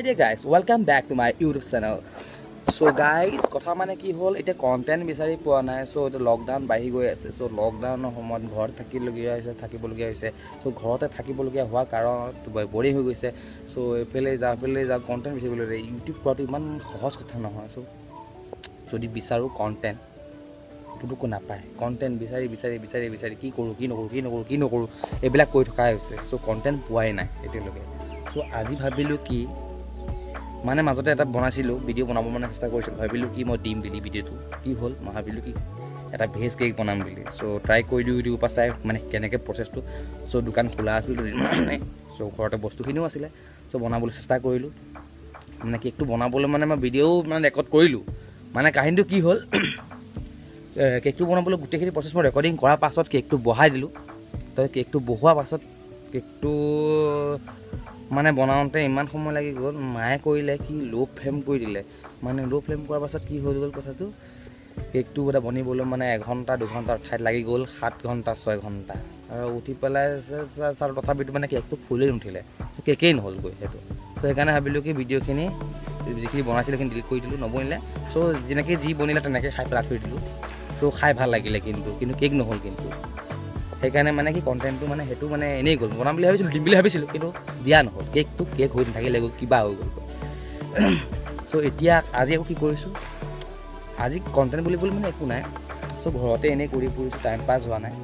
dear guys, welcome back to my YouTube channel. So guys, কথা মানে কি হল এটা কন্টেন্ট বিচাৰি পোৱা নাই সো এটা লকডাউন বাঢ়ি গৈ আছে সো লকডাউনৰ সময়ত ঘৰ থাকিবলগীয়া হৈছে সো ঘৰতে থাকিবলগীয়া হোৱা কাৰণত বৰি হৈ গৈছে সো এফালে যা কন্টেন্ট বিচাৰিবলৈ ইউটিউব কৰাটো ইমান সহজ কথা নহয় সো যদি বিচাৰো কন্টেন্ট পুতুকো নাপায় কন্টেন্ট বিচাৰি কি নকৰো এইবিলাক কৈ থকা হৈছে সো কন্টেন্ট পোৱাই নাই এতিয়ালৈকে সো আজি ভাবিলো কি মানে মাজতে এটা বনাইছিলো ভিডিও বনাব মানে চেষ্টা কৰিছিলো ভাবিলো কি মই দিম বুলি ভিডিওটো কি হল মই ভাবিলো কি এটা ভেজ কেক বনাম বুলি সো ট্ৰাই কৰিলো ইউটিউব পৰা চাই মানে কেনেকৈ প্ৰসেছটো সো দোকান খোলা আছিল মানে সো ঘৰতে বস্তুখিনিও আছিলে সো বনাবলৈ চেষ্টা কৰিলো মানে কেকটো বনাবলৈ মানে মই ভিডিও মানে ৰেকৰ্ড কৰিলো মানে কাহিনীটো কি হল কেকটো বনাবলৈ গোটেইখিনি প্ৰসেছ মই ৰেকৰ্ডিং কৰাৰ পাছত কেকটো বহাই দিলো তো কেকটো বহোৱাৰ পাছত কেকটো মানে বনাওঁতে ইমান সময় লাগি গ'ল মায়ে কৰিলে কি লো ফ্লেম কৰি দিলে মানে লো ফ্লেম কৰাৰ পাছত কি হৈ গ'ল কথাটো কেকটো এটা বনিবলৈ মানে 1 ঘণ্টা 2 ঘণ্টাৰ ঠাইত লাগি গ'ল 7 ঘণ্টা 6 ঘণ্টা আৰু উঠি পেলাই তথাপিতো মানে কেকটো ফুলেই নুঠিলে কেকেই নহ'লগৈ সেইটো তো সেইকাৰণে ভাবিলোঁ কি ভিডিঅ'খিনি যিখিনি বনাইছিলোঁ সেইখিনি ডিলিট কৰি দিলোঁ নবনিলে চ' যেনেকৈ যি বনিলে তেনেকৈ খাই পেলাই থৈ দিলোঁ চ' খাই ভাল লাগিলে কিন্তু কেক নহ'ল কিন্তু সেইকাৰণে মানে কি কণ্টেণ্টটো মানে সেইটো মানে এনেই গ'ল বনাম বুলি ভাবিছিলোঁ দিম বুলি ভাবিছিলোঁ কিন্তু দিয়া নহ'ল কেকটো কেক হৈ নাথাকিলে কিবা হৈ গ'ল চ' এতিয়া আজি আকৌ কি কৰিছোঁ আজি কণ্টেণ্ট বুলিবলৈ মানে একো নাই চ' ঘৰতে এনেই কৰি ফুৰিছোঁ টাইম পাছ হোৱা নাই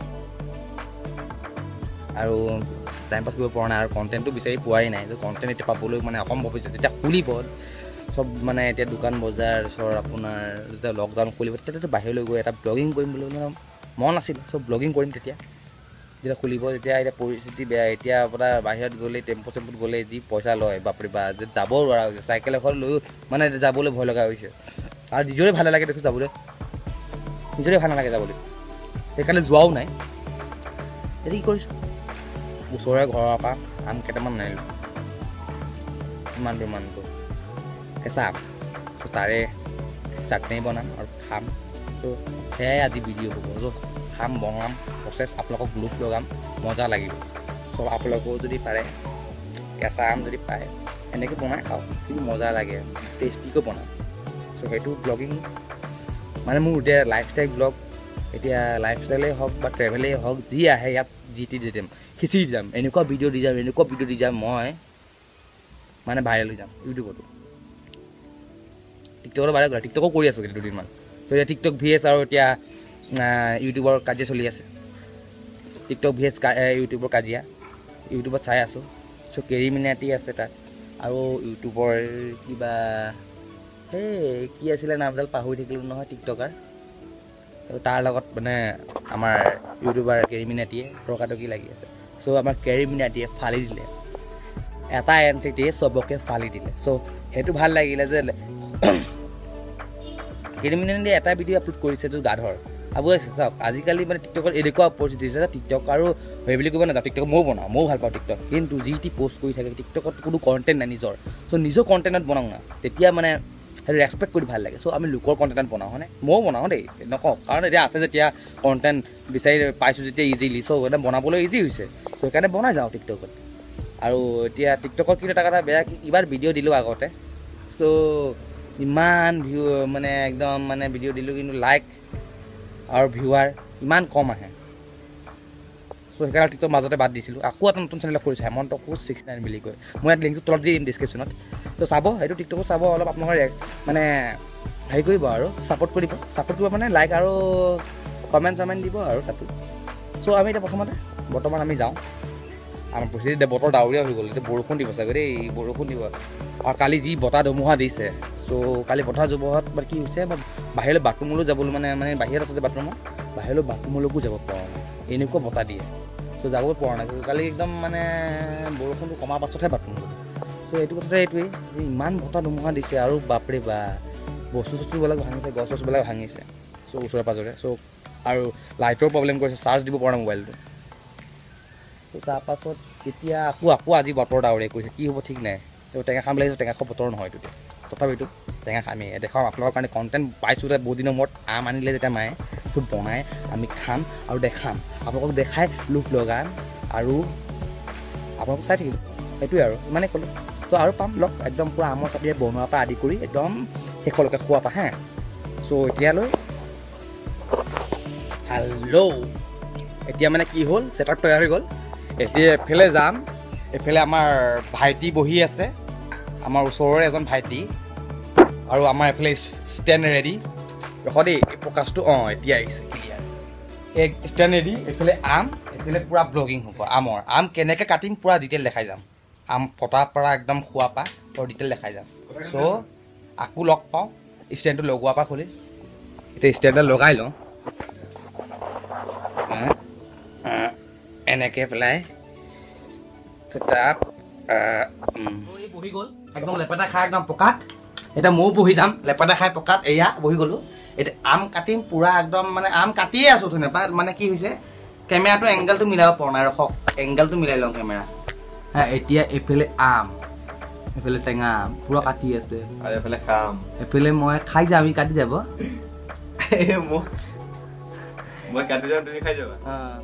আৰু টাইম পাছ কৰিব পৰা নাই আৰু কণ্টেণ্টটো বিচাৰি পোৱাই নাই যে কণ্টেণ্ট এতিয়া পাবলৈ মানে অসম্ভৱ হৈছে যেতিয়া খুলিব চব মানে এতিয়া দোকান বজাৰ চৰ আপোনাৰ যেতিয়া লকডাউন খুলিব তেতিয়াতো বাহিৰলৈ গৈ এটা ব্লগিং কৰিম বুলি মানে মন আছিল চব ব্লগিং কৰিম তেতিয়া যেতিয়া খুলিব তেতিয়া এতিয়া পৰিস্থিতি বেয়া এতিয়া আপোনাৰ বাহিৰত গ'লে টেম্পো চেম্পুত গ'লে যি পইচা লয় বাপৰে বা যে যাব নোৱাৰা হৈছে চাইকেল এখন লৈও মানে যাবলৈ ভয় লগা হৈছে আৰু নিজৰে ভাল নালাগে দেখোন যাবলৈ নিজৰে ভাল নালাগে যাবলৈ সেইকাৰণে যোৱাও নাই এতিয়া কি কৰিছোঁ ওচৰৰে ঘৰৰ পৰা আম কেইটামান নানিলোঁ ইমানটো কেঁচা আম ত' তাৰে চাটনি বনাম আৰু খাম ত' সেয়াই আজি ভিডিঅ' হ'ব ত' খাম বনাম প্ৰচেছ আপোনালোকক গ্ৰুপ লগাম মজা লাগিব চ' আপোনালোকেও যদি পাৰে কেঁচা আম যদি পায় এনেকৈ বনাই খাওঁ কিন্তু মজা লাগে টেষ্টিকৈ বনাম চ' সেইটো ব্লগিং মানে মোৰ এতিয়া লাইফষ্টাইল ব্লগ এতিয়া লাইফষ্টাইলেই হওক বা ট্ৰেভেলেই হওক যি আহে ইয়াত যি টি দি দিম খিচিৰি দি যাম এনেকুৱা ভিডিঅ' দি যাম মই মানে ভাইৰেল হৈ যাম ইউটিউবতো টিকটকতো ভাইৰেল কৰা টিকটকো কৰি আছোঁ দুদিনমান তো এতিয়া টিকটক ভিএছ আৰু এতিয়া ইউটিউবৰ কাজিয়া চলি আছে টিকটক ভিএছ ইউটিউবৰ কাজিয়া ইউটিউবত চাই আছোঁ চ' কেৰিমিনাটি আছে তাত আৰু ইউটিউবৰ কিবা সেই কি আছিলে নামডাল পাহৰি থাকিলোঁ নহয় টিকটকাৰ তাৰ লগত মানে আমাৰ ইউটিউবাৰ কেৰিমিনাটিয়ে তৰ্কাতৰ্কি লাগি আছে চ' আমাৰ কেৰিমিনাটিয়ে ফালি দিলে এটা এণ্টিটিয়ে চবকে ফালি দিলে চ' সেইটো ভাল লাগিলে যে কেৰিমিনাটিয়ে এটা ভিডিঅ' আপলোড কৰিছে য'ত গাধৰ আবুৱাইছে চাওক আজিকালি মানে টিকটকত এনেকুৱা পৰিস্থিতি হৈছে যে টিকটক আৰু সেই বুলি ক'ব নাযাওঁ টিকটক ময়ো বনাওঁ ময়ো ভাল পাওঁ টিকটক কিন্তু যি টি পষ্ট কৰি থাকে টিকটকত কোনো কণ্টেণ্ট নাই নিজৰ চ' নিজৰ কণ্টেণ্টত বনাওঁ না তেতিয়া মানে সেইটো ৰেচপেক্ট কৰি ভাল লাগে চ' আমি লোকৰ কণ্টেণ্ট বনাওঁ হয়নে ময়ো বনাওঁ দেই নকওঁ কাৰণ এতিয়া আছে যেতিয়া কণ্টেণ্ট বিচাৰি পাইছোঁ যেতিয়া ইজিলি চ' এটা বনাবলৈ ইজি হৈছে চ' সেইকাৰণে বনাই যাওঁ টিকটকত আৰু এতিয়া টিকটকত কিন্তু এটা কথা বেয়া কি ইবাৰ ভিডিঅ' দিলোঁ আগতে চ' ইমান ভিউ মানে একদম মানে ভিডিঅ' দিলোঁ কিন্তু লাইক আৰু ভিউৱাৰ ইমান কম আহে চ' সেইকাৰণে টিকটক মাজতে বাদ দিছিলোঁ আকৌ এটা নতুন চেনেল খুলিছে হেমন্ত কোচ 69 বুলি কয় মই ইয়াত লিংকটো তলত দি দিম ডিছক্ৰিপশ্যনত ত' চাব সেইটো টিকটকো চাব অলপ আপোনালোকৰ মানে হেৰি কৰিব আৰু ছাপোৰ্ট কৰিব মানে লাইক আৰু কমেণ্ট চমেণ্ট দিব আৰু তাতো চ' আমি এতিয়া বৰ্তমান আমি যাওঁ আমাৰ পৰিস্থিতি বতৰ ডাৱৰীয়া হৈ গ'ল এতিয়া বৰষুণ দিব চাগৈ দেই বৰষুণ দিব আৰু কালি যি বতাহ ধুমুহা দিছে চ' কালি বতাহ ধুমুহাত মানে কি হৈছে বাহিৰলৈ বাথৰুমলৈ যাবলৈ মানে বাহিৰত আছে যে বাথৰুমত বাহিৰলৈ বাথৰুমলৈকো যাব পৰা নাই এনেকুৱা বতাহ দিয়ে চ' যাবই পৰা নাই কালি একদম মানে বৰষুণটো কমাৰ পাছতহে বাথৰুম গ'ল চ' এইটো কথাতে এইটোৱেই ইমান বতাহ ধুমুহা দিছে আৰু বাপৰে বা বস্তুবিলাক ভাঙিছে গছ চছবিলাক ভাঙিছে চ' ওচৰে পাঁজৰে চ' আৰু লাইটৰ প্ৰব্লেম কৰিছে চাৰ্জ দিব পৰা নাই মোবাইলটো ত' তাৰপাছত এতিয়া আকৌ আজি বতৰ ডাৱৰীয়া কৰিছে কি হ'ব ঠিক নাই টেঙা খাম লাগিছে টেঙা খোৱা বতৰ নহয় এইটো তথাপিতো টেঙা খামেই দেখাওঁ আপোনালোকৰ কাৰণে কণ্টেণ্ট পাইছোঁ তাত বহুত দিনৰ মূৰত আম আনিলে যেতিয়া মায়ে তো বনাই আমি খাম আৰু দেখাম আপোনালোকক দেখাই লোক লগাম আৰু আপোনালোকক চাই থাকিব সেইটোৱে আৰু ইমানেই ক'লোঁ চ' আৰু পাম লগ একদম পূৰা আমৰ চাটনি বনোৱাৰ পৰা আদি কৰি একদম শেষলৈকে খোৱা পা হা চ' এতিয়ালৈ হেল্ল' এতিয়া মানে কি হ'ল ছেটআপ তৈয়াৰ হৈ গ'ল এতিয়া এফালে যাম এফালে আমাৰ ভাইটি বহি আছে আমাৰ ওচৰৰে এজন ভাইটি আৰু আমাৰ এফালে ষ্টেণ্ড ৰেডি ৰখ দেই এই প্ৰকাশটো এতিয়া আহিছে ক্লিয়াৰ এই ষ্টেণ্ড ৰেডি এফালে আম এফালে পূৰা ব্লগিং হ'ব আম কেনেকৈ কাটিম পূৰা ডিটেইল দেখাই যাম আম ফটাৰ পৰা একদম খোৱা পা পূৰা ডিটেইল দেখাই যাম চ' আকৌ লগ পাওঁ ষ্টেণ্ডটো লগোৱাৰ পৰা খুলি এতিয়া ষ্টেণ্ডটো লগাই লওঁ এনেকৈ পেলাই ছেটআপ বহি গ'ল একদম লেপেটা খাই একদম পকাত এতিয়া ময়ো বহি যাম লেপেটা খাই পকাত এয়া বহি গ'লোঁ এতিয়া আম কাটিম পূৰা একদম মানে আম কাটিয়ে আছোঁ ধুনীয়া মানে কি হৈছে কেমেৰাটো এংগেলটো মিলাব পৰা নাই ৰখক এংগেলটো মিলাই লওঁ কেমেৰা হা এতিয়া এইফালে আম এইফালে টেঙা আম পূৰা কাটি আছে আৰু এইফালে খাম এইফালে মই খাই যাম ই কাটি যাব মই কাটি যাম তুমি খাই যাবা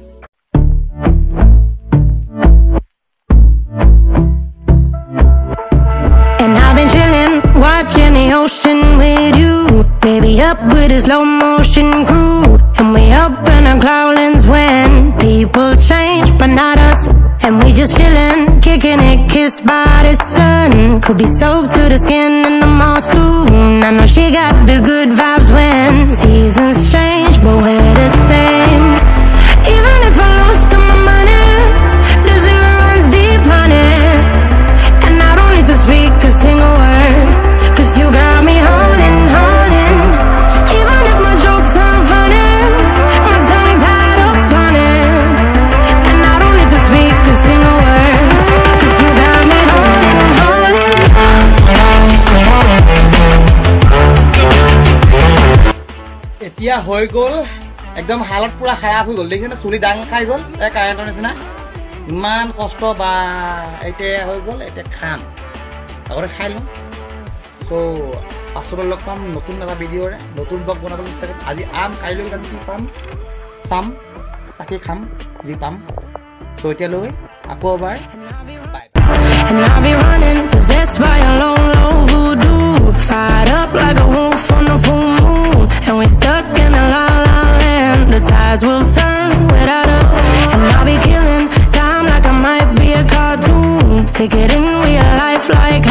Watching the ocean with you, baby, up with a slow motion crew, and we up in our clouds when people change, but not us. And we just chillin', kicking it, kissed by the sun. Could be soaked to the skin in the mall soon. I know she got the good vibes when seasons change, but we're the same. Even if I lost all my money, the zero runs deep, honey, and I don't need to speak a single word. You got me holding, holding. Even if my jokes aren't funny, my tongue tied up on it, and I don't need to speak a single word. Cause you got me holding, holding. এতিয়া হৈ গ'ল একদম হালত পূৰা খাৰাপ হৈ গ'ল দেখিছেনে চুলি ডাঙ খাই গ'ল এই কাৰেণ্টৰ নিচিনা ইমান কষ্ট বা এতিয়া হৈ গ'ল এতিয়া খাম আগতে খাই লওঁ চ' পাছলৈ লগ পাম নতুন এটা ভিডিঅ'ৰে নতুন ব্লগ বনাবলৈ চেষ্টা কৰিম আজি আম কাইলৈ আমি কি পাম চাম তাকে খাম যি পাম চ' এতিয়ালৈ আকৌ এবাৰ And I'll be running, possessed by a low, low voodoo. Fired up like a wolf on the full moon. And we stuck in a la la land. The tides will turn without us. And I'll be killing time like I might be a cartoon. Take it in real life like